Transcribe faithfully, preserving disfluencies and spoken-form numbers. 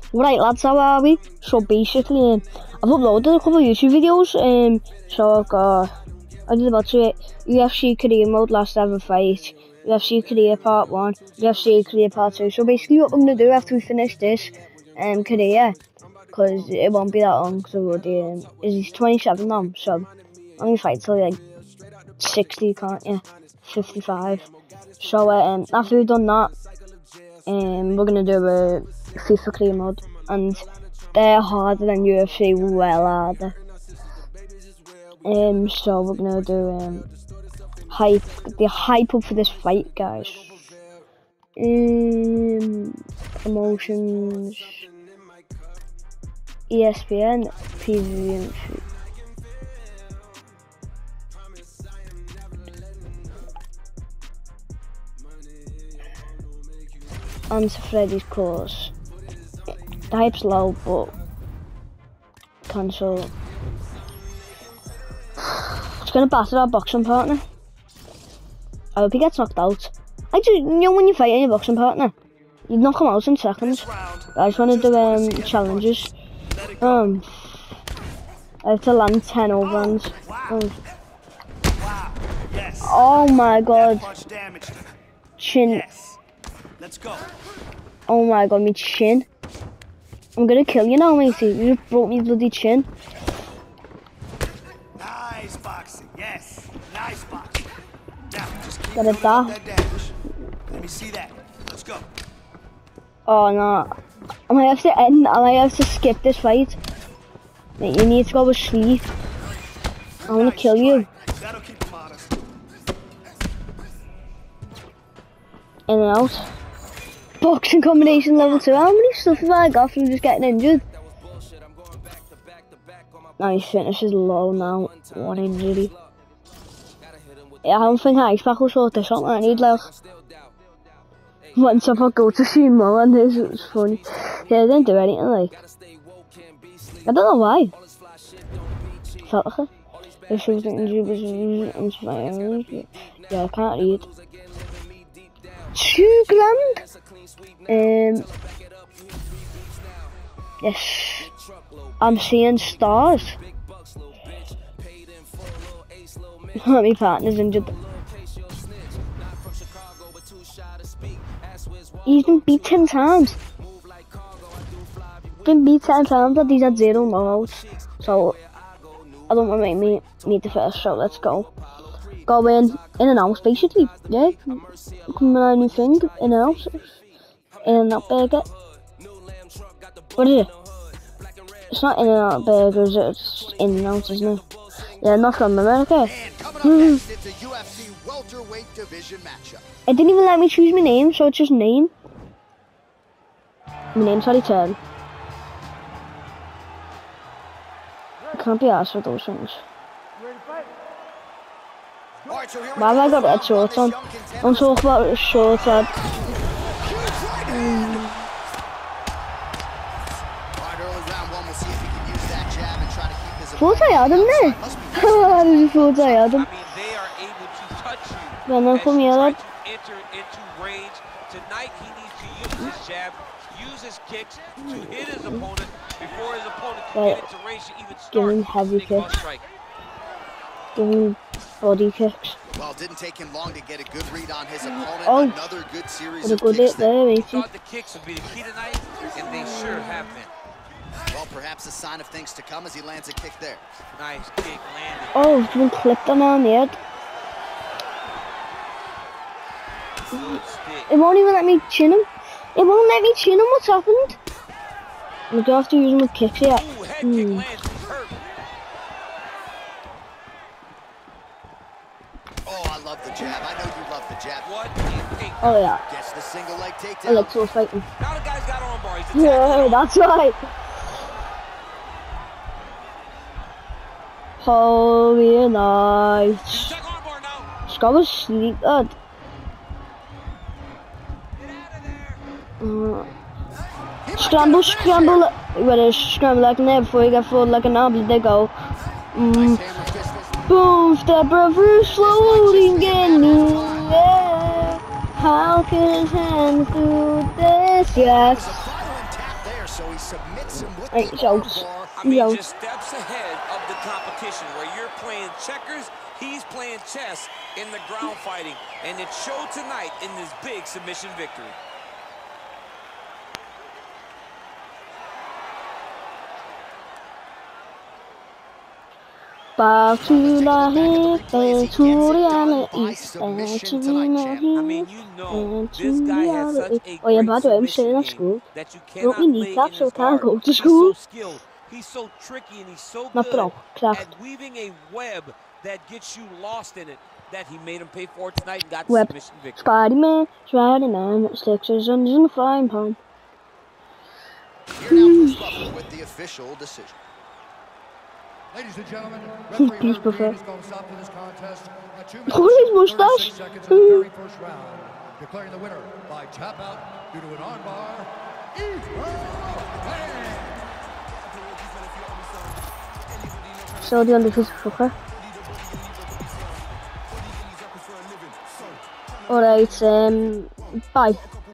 Right lads, how are we? So basically, um, I've uploaded a couple of YouTube videos, um, so I've got, I did about two, U F C Career Mode, Last Ever Fight, U F C Career Part one, U F C Career Part two, so basically what I'm going to do after we finish this um, career, because it won't be that long, so um, he's twenty-seven now, so only fight till like sixty, can't you? fifty-five, so um, after we've done that, um, we're going to do a FIFA Career Mode, and they're harder than U F C, well harder. Um, so we're gonna do um hype, the hype up for this fight, guys. Um, promotions, E S P N, P V and answer Freddy's course. The hype's low, but cancel. It's gonna batter our boxing partner. I hope he gets knocked out. I just, you know, when you fight your boxing partner, you knock him out in seconds. I just want to do um challenges. Um, I have to land ten overhands. Oh. Oh my god. Chin. Oh my god, me chin. I'm gonna kill you now, matey. You just broke me bloody chin. Nice boxing, yes. Nice boxing. Now, just keep Got it that. Let me see that. Let's go. Oh no. I might have to end, I might have to skip this fight. Mate, you need to go to sleep. I wanna kill you. That'll keep him honest. In and out. Boxing combination level two. How many stuff have I got from just getting injured? No, his fitness is low now. One injury. Yeah, I don't think Ice Pack will sort this out. I need like once I go to see Mo and this was funny. Yeah, I didn't do anything like. I don't know why. Felt like it. This was the injury was yeah, I can't read. Two grand? Um Yes. I'm seeing stars. My partner's injured. He's been beat ten times. Been beat ten times, but he's had zero knockouts. So I don't want to make me meet the first, so let's go. Go in, in and out basically. Yeah. Come on, anything, in and out. In and out burger. What is it? It's not in and out burgers, it's in and out, isn't it? Yeah, not from America. Mm. It didn't even let me choose my name, so it's just name. My name's Harry Turn. I can't be asked for those things. Why have I got red shorts on? Don't talk about the shorts, lad. Mm. Thought I had him there. I just thought I had him. Then they'll come here, lad. Tonight he needs to use his jab, use his kicks to hit his opponent before his opponent can Right. get into range to even start. Give him heavy kicks. Give him body kicks. Well, it didn't take him long to get a good read on his opponent. Oh, Another good series what a of good kicks hit there, matey. Thought the kicks would be the key tonight, and they sure have been. Well, perhaps a sign of things to come as he lands a kick there. Nice kick landed. Oh, he's been clipped on my head. Good stick. It won't even let me chin him. It won't let me chin him. What's happened? I'm gonna have to use him with kicks here. Ooh, head kick Hmm. lands. Hurt. Oh, I love the jab. I know you love the jab. What a kick. Oh yeah. Gets the single leg I takedown. like to fighting. Now the guy's got arm bar. He's attacking. Yeah, that's right. Holy nice. Check arm bar now. Just go to sleep, lad. Get out of there. Uh, scramble, scramble. You better scramble like an egg before you get fooled like an apple. They go. Mm. Boom, step brother, slowly getting new. Yeah. How can his hands do this? Yes. So he submits him with Right, the so- armbar. I mean, Yo. just steps ahead of the competition. Where you're playing checkers, he's playing chess in the ground fighting. And it showed tonight in this big submission victory. Back to la hip, Play as he and to gets it the done other by east, and submission to tonight, the champ. I mean, east, you know, and this to guy the has other such east. a Oh yeah, great by the way, I'm submission still in game school. that you Broke cannot my lay kneecap, in so I his can't guard. go to He's school. so skilled. He's so tricky, and he's so Not good broke, cracked. at weaving a web that gets you lost in it, that he made him pay for it tonight and got the Web. submission victory. Spider-Man, Spider-Man, sticks his guns in the frying pan. Here now, Bruce Buffer with the official decision. Ladies and gentlemen, referee Bruce Herb Buffer. Dean has called stop to this contest at two minutes Look at his and mustache. thirty-six seconds in the very first round, declaring the winner by tap out due to an armbar, Ethan Payne. So the undefeated fucker. Alright, um, bye.